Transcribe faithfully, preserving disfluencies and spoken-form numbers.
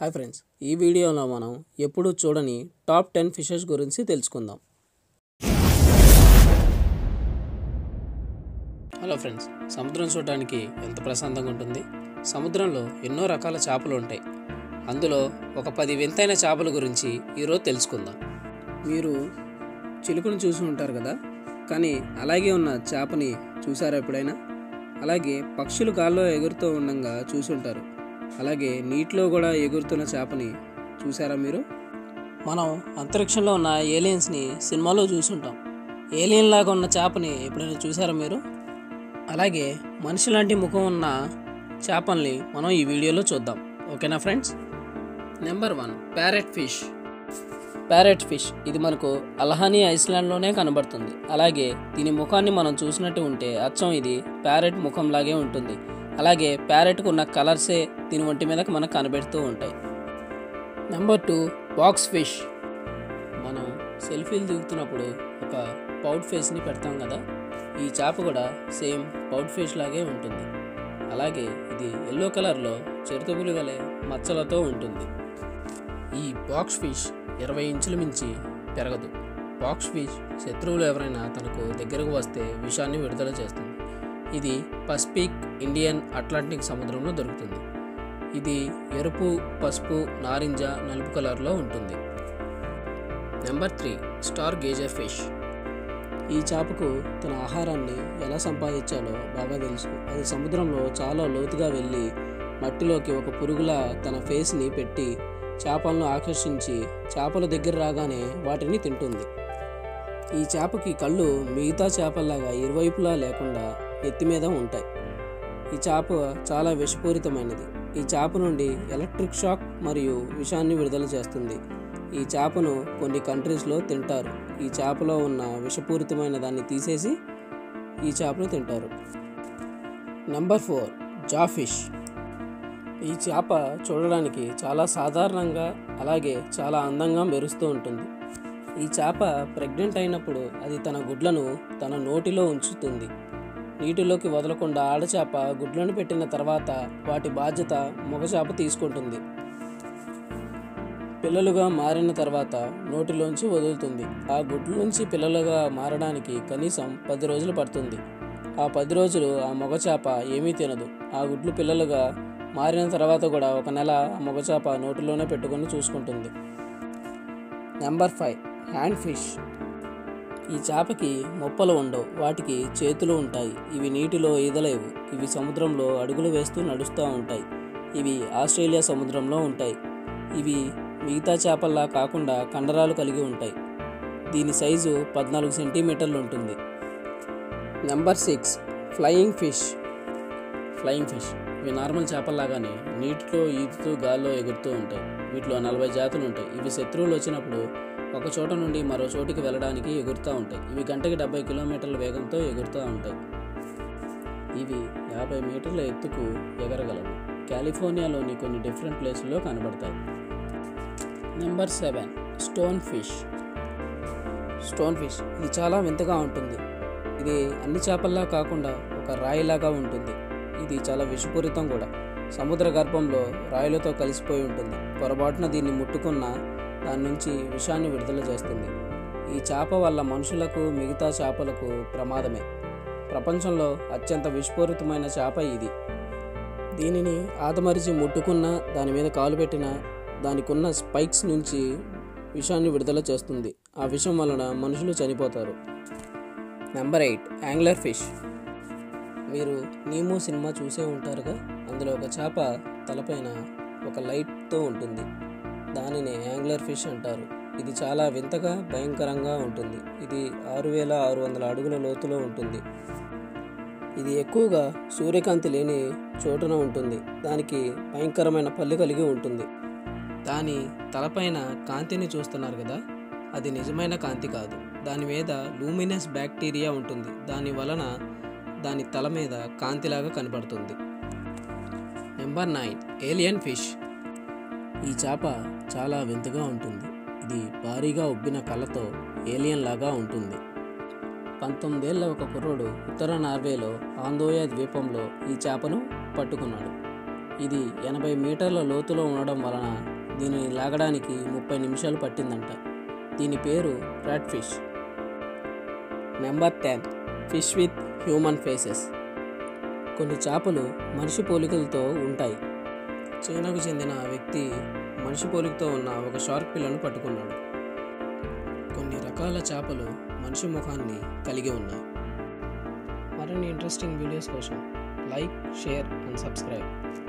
Hi friends, ఈ వీడియోలో మనం ఎప్పుడూ చూడని టాప్ టెన్ ఫిషెస్ గురించి తెలుసుకుందాం. హలో ఫ్రెండ్స్, సముద్రం చూడడానికి ఎంత ప్రశాంతంగా ఉంటుంది. సముద్రంలో ఎన్నో రకాల చేపలు ఉంటాయి. అందులో ఒక పది వింతైన చేపల గురించి ఈరోజు తెలుసుకుందాం. మీరు చిలుకను చూసి ఉంటారు కదా, కానీ అలాగే ఉన్న చేపని చూసారా ఎప్పుడైనా? అలాగే పక్షులు గాల్లో ఎగురుతూ ఉండగా చూసి ఉంటారు. అలాగే నీటిలో కూడా ఎగురుతున్న చేపని చూసారా మీరు? మనం అంతరిక్షంలో ఉన్న ఏలియన్స్ని సినిమాలో చూసుంటాం. ఏలియన్ లాగా ఉన్న చేపని ఎప్పుడైనా చూసారా మీరు? అలాగే మనిషి లాంటి ముఖం ఉన్న చేపల్ని మనం ఈ వీడియోలో చూద్దాం. ఓకేనా friends? Number one, parrot fish. Parrot fish ఇది మనకు అల్హానీ ఐస్లాండ్లోనే కనబడుతుంది. అలాగే దీని ముఖాన్ని మనం చూసినట్టు ఉంటే అచ్చం ఇది ప్యారెట్ ముఖంలాగే ఉంటుంది. అలాగే ప్యారెట్కు ఉన్న కలర్సే దీని ఒంటి మీదకి మనకు కనబెడుతూ ఉంటాయి. Number two, box fish. మనం సెల్ఫీలు దిగుతున్నప్పుడు ఒక పౌడ్ ఫేస్ని పెడతాం కదా, ఈ చేప కూడా సేమ్ పౌడ్ ఫిష్ లాగే ఉంటుంది. అలాగే ఇది ఎల్లో కలర్లో చిరుతపులు వలె మచ్చలతో ఉంటుంది. ఈ బాక్స్ ఫిష్ ఇరవై ఇంచుల మించి పెరగదు. బాక్స్ ఫిష్ శత్రువులు ఎవరైనా తనకు దగ్గరకు వస్తే విషాన్ని విడుదల చేస్తుంది. ఇది పసిఫిక్, ఇండియన్, అట్లాంటిక్ సముద్రంలో దొరుకుతుంది. ఇది ఎరుపు, పసుపు, నారింజ, నలుపు కలర్లో ఉంటుంది. Number three, stargazer fish. ఈ చేపకు తన ఆహారాన్ని ఎలా సంపాదించాలో బాగా తెలుసు. అది సముద్రంలో చాలా లోతుగా వెళ్ళి మట్టిలోకి ఒక పురుగులా తన ఫేస్ని పెట్టి చేపలను ఆకర్షించి చేపల దగ్గర రాగానే వాటిని తింటుంది. ఈ చేపకి కళ్ళు మిగతా చేపల్లాగా ఇరువైపులా లేకుండా ఎత్తి మీద ఉంటాయి. ఈ చేప చాలా విషపూరితమైనది. ఈ చేప నుండి ఎలక్ట్రిక్ షాక్ మరియు విషాన్ని విడుదల చేస్తుంది. ఈ చేపను కొన్ని కంట్రీస్లో తింటారు. ఈ చేపలో ఉన్న విషపూరితమైన దాన్ని తీసేసి ఈ చేపను తింటారు. Number four, jaw fish. ఈ చేప చూడడానికి చాలా సాధారణంగా అలాగే చాలా అందంగా మెరుస్తూ ఉంటుంది. ఈ చేప ప్రెగ్నెంట్ అయినప్పుడు అది తన గుడ్లను తన నోటిలో ఉంచుతుంది. నీటిలోకి వదలకుండా ఆడచేప గుడ్లను పెట్టిన తర్వాత వాటి బాధ్యత మగ చేప తీసుకుంటుంది. పిల్లలుగా మారిన తర్వాత నోటిలోంచి వదులుతుంది. ఆ గుడ్ల నుంచి పిల్లలుగా మారడానికి కనీసం పది రోజులు పడుతుంది. ఆ పది రోజులు ఆ మగ చేప ఏమీ తినదు. ఆ గుడ్లు పిల్లలుగా మారిన తర్వాత కూడా ఒక నెల ఆ మగ చేప నోటిలోనే పెట్టుకొని చూసుకుంటుంది. Number five, hand fish. ఈ చేపకి మొప్పలు ఉండవు. వాటికి చేతులు ఉంటాయి. ఇవి నీటిలో ఈదలేవు. ఇవి సముద్రంలో అడుగులు వేస్తూ నడుస్తూ ఉంటాయి. ఇవి ఆస్ట్రేలియా సముద్రంలో ఉంటాయి. ఇవి మిగతా చేపల్లా కాకుండా కండరాలు కలిగి ఉంటాయి. దీని సైజు పద్నాలుగు సెంటీమీటర్లు ఉంటుంది. Number six, flying fish. Flying fish ఇవి నార్మల్ చేపల్లాగానే నీటిలో ఈదుతూ గాల్లో ఎగురుతూ ఉంటాయి. వీటిలో నలభై జాతులు ఉంటాయి. ఇవి శత్రువులు వచ్చినప్పుడు ఒక చోట నుండి మరో చోటికి వెళ్ళడానికి ఎగురుతూ ఉంటాయి. ఇవి గంటకి డెబ్బై కిలోమీటర్ల వేగంతో ఎగురుతూ ఉంటాయి. ఇవి యాభై మీటర్ల ఎత్తుకు ఎగరగలవు. కాలిఫోర్నియాలోని కొన్ని డిఫరెంట్ ప్లేసుల్లో కనబడతాయి. Number seven, stone fish. Stone fish ఇది చాలా వింతగా ఉంటుంది. ఇది అన్ని చేపల్లా కాకుండా ఒక రాయిలాగా ఉంటుంది. ఇది చాలా విషపూరితం కూడా. సముద్ర గర్భంలో రాయిలతో కలిసిపోయి ఉంటుంది. పొరపాటున దీన్ని ముట్టుకున్న దాని నుంచి విషాన్ని విడుదల చేస్తుంది. ఈ చేప వల్ల మనుషులకు మిగతా చేపలకు ప్రమాదమే. ప్రపంచంలో అత్యంత విషపూరితమైన చేప ఇది. దీనిని ఆదమరిచి ముట్టుకున్న, దాని మీద కాలు పెట్టిన దానికున్న స్పైక్స్ నుంచి విషాన్ని విడుదల చేస్తుంది. ఆ విషం వలన మనుషులు చనిపోతారు. Number eight, angler fish. మీరు నీమో సినిమా చూసే ఉంటారుగా, అందులో ఒక చేప తలపైన ఒక లైట్తో ఉంటుంది. దానిని యాంగ్లర్ ఫిష్ అంటారు. ఇది చాలా వింతగా భయంకరంగా ఉంటుంది. ఇది ఆరు వేల ఆరు వందల అడుగుల లోతులో ఉంటుంది. ఇది ఎక్కువగా సూర్యకాంతి లేని చోటున ఉంటుంది. దానికి భయంకరమైన పళ్ళు కలిగి ఉంటుంది. దాని తలపైన కాంతిని చూస్తున్నారు కదా, అది నిజమైన కాంతి కాదు. దాని మీద లూమినస్ బ్యాక్టీరియా ఉంటుంది. దాని వలన దాని తల మీద కాంతిలాగా కనబడుతుంది. Number nine, alien fish. ఈ చేప చాలా వింతగా ఉంటుంది. ఇది భారీగా ఉబ్బిన కళ్ళతో ఏలియన్ లాగా ఉంటుంది. పంతొమ్మిదేళ్ల ఒక కుర్రోడు ఉత్తర నార్వేలో ఆందోయ ద్వీపంలో ఈ చేపను పట్టుకున్నాడు. ఇది ఎనభై మీటర్ల లోతులో ఉండడం వలన దీనిని లాగడానికి ముప్పై నిమిషాలు పట్టిందంట. దీని పేరు rat fish. Number ten, fish with human faces. కొన్ని చేపలు మనిషి పోలికలతో ఉంటాయి. చైనాకు చెందిన వ్యక్తి మనిషి పోలికతో ఉన్న ఒక షార్క్ పిల్లను పట్టుకున్నాడు. కొన్ని రకాల చేపలు మనిషి ముఖాన్ని కలిగి ఉన్నాయి. మరిన్ని ఇంట్రెస్టింగ్ వీడియోస్ కోసం లైక్, షేర్ అండ్ సబ్స్క్రైబ్.